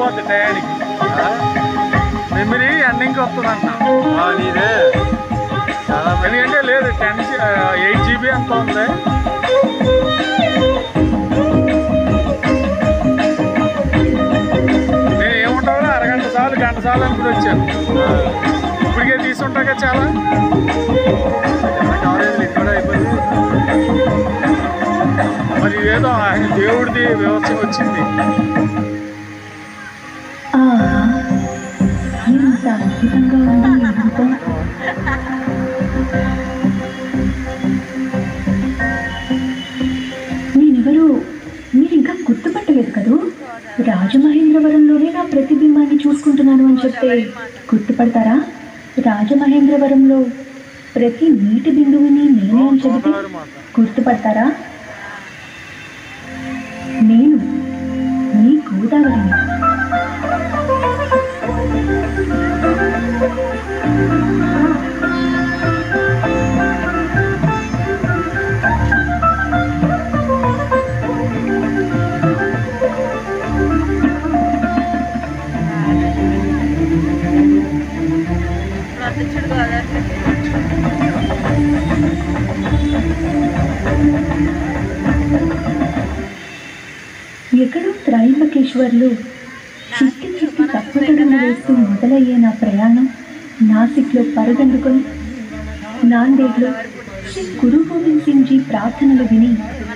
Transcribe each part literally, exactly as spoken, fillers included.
అయిపోద్ది టయానికి. మెమరీ ఎండింగ్కి వస్తుంది అంట నీదే. ఎందుకంటే లేదు టెన్ ఎయిట్ జీబీ ఎంత ఉంది. నేను ఏముంటావు అరగంట సార్లు గంట సార్లు అనుకుని వచ్చాను. ఇప్పటికే తీసుకుంటాక చాలా కూడా అయిపోయింది. మరి ఏదో ఆయన దేవుడిది వ్యవస్థ వచ్చింది. నేనెవరు మీరు ఇంకా గుర్తుపట్టలేదు కదూ. రాజమహేంద్రవరంలోనే నా ప్రతిబింబాన్ని చూసుకుంటున్నాను అని చెప్తే గుర్తుపడతారా? రాజమహేంద్రవరంలో ప్రతి నీటి బిందువుని నేనే అని చెబితే గుర్తుపడతారా? నేను మీ గోదావరిని. ఎక్కడో త్రయంబకేశ్వర్లో చిట్టి చిట్టి తప్పుదడుగులు వేస్తూ మొదలయ్యే నా ప్రయాణం నాసిక్లో పరుగందుకొని నాందేడ్లో శ్రీ గురు గోవింద్ సింగ్ జీ ప్రార్థనలు విని,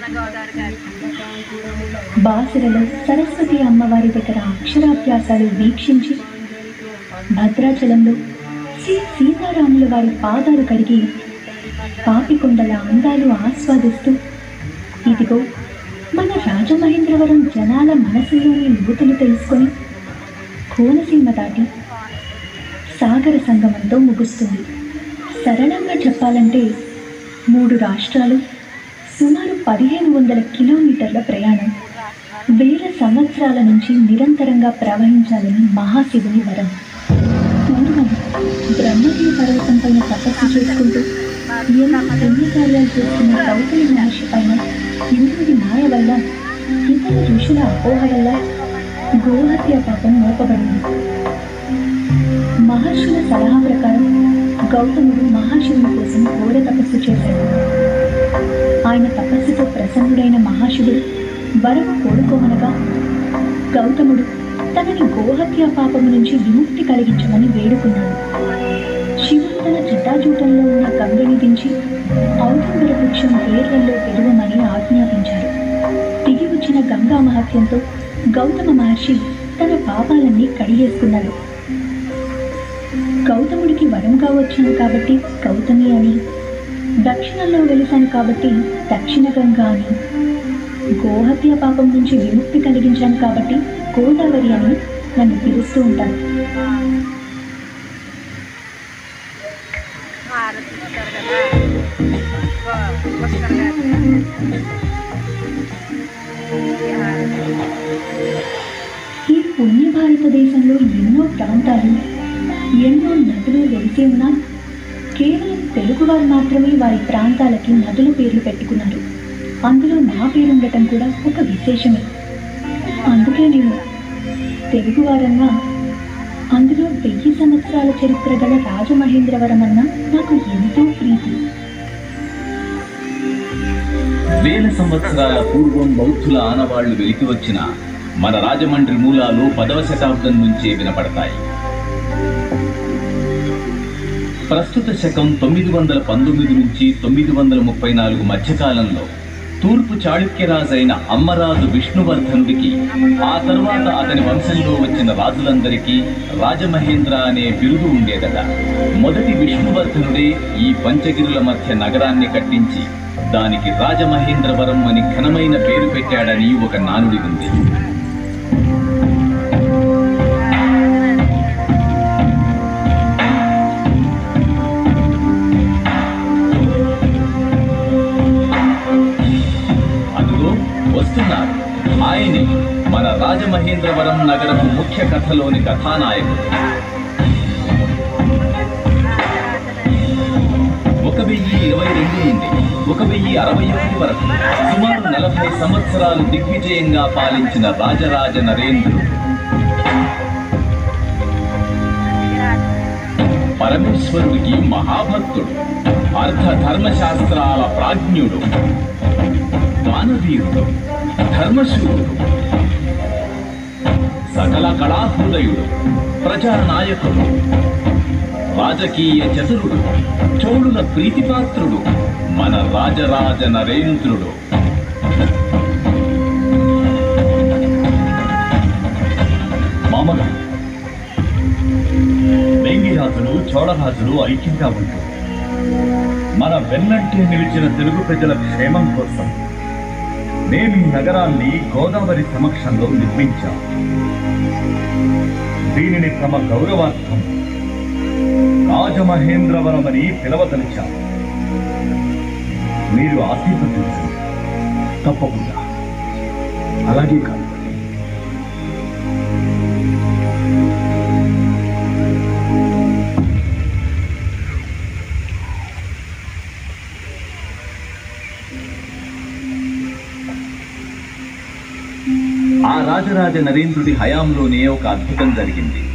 బాసరలో సరస్వతి అమ్మవారి దగ్గర అక్షరాభ్యాసాలు వీక్షించి, భద్రాచలంలో శ్రీ సీతారాముల వారి పాదాలు కడిగి పాపికొండల అందాలు ఆస్వాదిస్తూ, ఇదిగో మన రాజమహేంద్రవరం జనాల మనసులోని లోతులు తెలుసుకొని కోనసీమ దాటి సాగర సంగమంతో ముగుస్తుంది. సరళంగా చెప్పాలంటే మూడు రాష్ట్రాలు, సుమారు పదిహేను వందల కిలోమీటర్ల ప్రయాణం, వేల సంవత్సరాల నుంచి నిరంతరంగా ప్రవహించాలని మహాశివుని వరం. పూర్వం బ్రహ్మగిరి పర్వతం పైన తపస్సు చేసుకుంటూ ఎన్నో పుణ్యకార్యాలు చేస్తున్న గౌతమి మహర్షి పైన ఇంద్రుడి మాయ వల్ల, ఇతర ఋషుల అపోహ వల్ల గోహత్య పాపం మోపబడింది. మహర్షుల సలహా ప్రకారం గౌతముడు మహాశివుని కోసం ఘోర తపస్సు చేశాడు. ఆయన తపస్సుతో ప్రసన్నుడైన మహాశివుడు వరము కోరుకోమనగా గౌతముడు తనని గోహత్య పాపము నుంచి విముక్తి కలిగించమని వేడుకున్నాడు. శివుడు తన జటాజూటంలో ఉన్న గంగని దించి ఔదంబర వృక్షం వేర్లలో పెరుగమని ఆజ్ఞాపించారు. దిగి వచ్చిన గంగా మహత్యంతో గౌతమ మహర్షి తన పాపాలన్నీ కడిగేసుకున్నాడు. గౌతముడికి వరంగా వచ్చాను కాబట్టి గౌతమి అని, దక్షిణంలో వెలిశాను కాబట్టి దక్షిణ గంగా అని, గోహత్య పాపం నుంచి విముక్తి కలిగించాను కాబట్టి గోదావరి అని నన్ను పిలుస్తూ ఉంటాను. ఈ పుణ్య భారతదేశంలో ఎన్నో ప్రాంతాలు, ఎన్నో నదులు వెలిసి ఉన్నా కేవలం తెలుగువారు మాత్రమే వారి ప్రాంతాలకి నదుల పేర్లు పెట్టుకున్నారు. అందులో నా పేరు ఉండటం కూడా ఒక విశేషమే. అందుకే నేను తెలుగువారన్నా, అందులో వెయ్యి సంవత్సరాల చరిత్ర గల రాజమహేంద్రవరం అన్నా నాకు ఎంతో ప్రీతి. వేల సంవత్సరాల పూర్వం బౌద్ధుల ఆనవాళ్లు వెలికి వచ్చిన మన రాజమండ్రి మూలాలు పదవ శతాబ్దం నుంచే వినపడతాయి. ప్రస్తుత శకం తొమ్మిది వందల పంతొమ్మిది నుంచి తొమ్మిది వందల ముప్పై నాలుగు మధ్యకాలంలో తూర్పు చాళుక్యరాజైన అమ్మరాజు విష్ణువర్ధనుడికి, ఆ తర్వాత అతని వంశంలో వచ్చిన రాజులందరికీ రాజమహేంద్ర అనే బిరుదు ఉండేదట. మొదటి విష్ణువర్ధనుడే ఈ పంచగిరుల మధ్య నగరాన్ని కట్టించి దానికి రాజమహేంద్రవరం అని ఘనమైన పేరు పెట్టాడని ఒక నానుడి ఉంది. అదిగో వస్తున్నారు ఆయనే మన రాజమహేంద్రవరం నగరపు ముఖ్య కథలోని కథానాయకుడు. ఒక వెయ్యి ఇరవై రెండు నుండి ఒక వెయ్యి అరవై ఒకటి వరకు సుమారు నలభై సంవత్సరాలు దిగ్విజయంగా పాలించిన రాజరాజ నరేంద్రుడు పరమేశ్వరుడికి మహాభక్తుడు, అర్థ ధర్మశాస్త్రాల ప్రాజ్ఞుడు, మానవీయుడు, ధర్మశూరుడు, సకల కళాహృదయుడు, ప్రజానాయకుడు, రాజకీయ చతురుడు, చోళుల ప్రీతిపాత్రుడు మన రాజరాజ నరేంద్రుడు. మామగారు, వేంగిరాజులు చోళరాజులు ఐక్యంగా ఉంటూ మన వెన్నంటే నిలిచిన తెలుగు ప్రజల క్షేమం కోసం మేము ఈ నగరాన్ని గోదావరి సమక్షంలో నిర్మించాం. దీనిని తమ గౌరవార్థం రాజమహేంద్రవరం అని పిలవదలిచాం. మీరు ఆశీర్వదించండి. తప్పకుండా. అలాగే కాదు. ఆ రాజరాజ నరేంద్రుడి హయాంలోనే ఒక అద్భుతం జరిగింది.